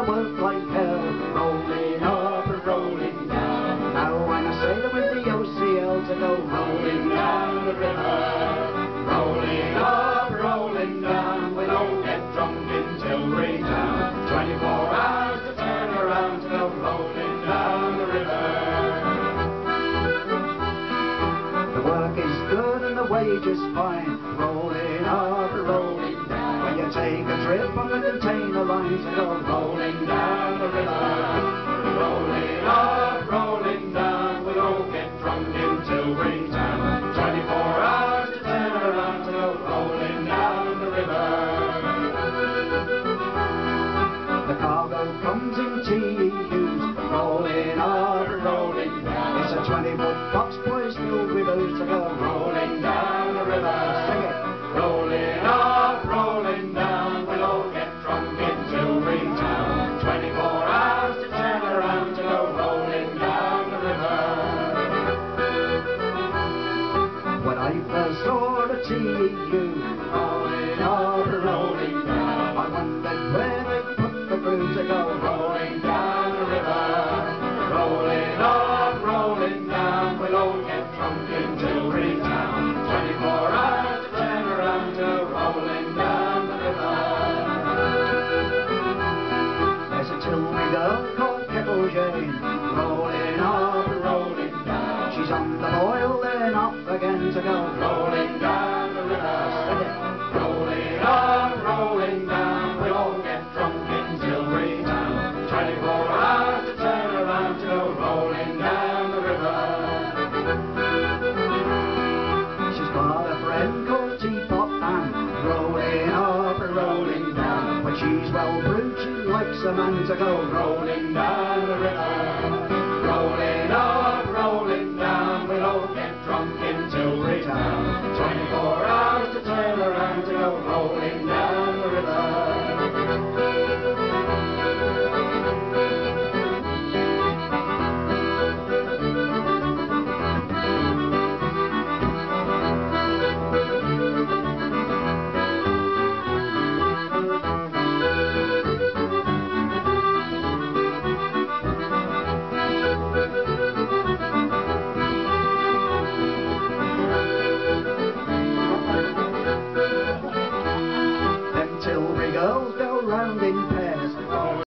work like hell, rolling up and rolling down. Now when I sail with the OCL to go rolling down the river, rolling up, rolling down, we don't get drunk in Tilbury town. 24 hours to turn around to go rolling down the river. The work is good and the wage is fine, rolling up, rolling down. When you take a trip on the container line to go rolling down the river, rolling up, rolling down, we don't get drunk in Tilbury town. 24 hours to turn around to go rolling down the river. The cargo comes in TEUs, rolling up, rolling down. It's a 20-foot box, boys, filled with booze to go rolling down the river. Sing it. Rolling up, rolling down, we'll all get drunk in Tilbury town. 24 hours to turn around to go rolling down the river. When I first saw the TEU rolling up, rolling down, I wondered where they put the crew to go rolling down the river. Rolling up, rolling down, we'll all get drunk in Tilbury town. 24 hours to turn around to rolling down the river. There's a Tilbury girl called Kettle Jane, rolling up, rolling down. She's on the boil, then off again to go rolling down the river. Rolling up, rolling down, we'll all get drunk in Tilbury town. 24 hours to turn around to go rolling down the river. She's got a friend called Teapot Ann, rolling up, rolling down. When she's well brewed, she likes a man to go rolling down the river.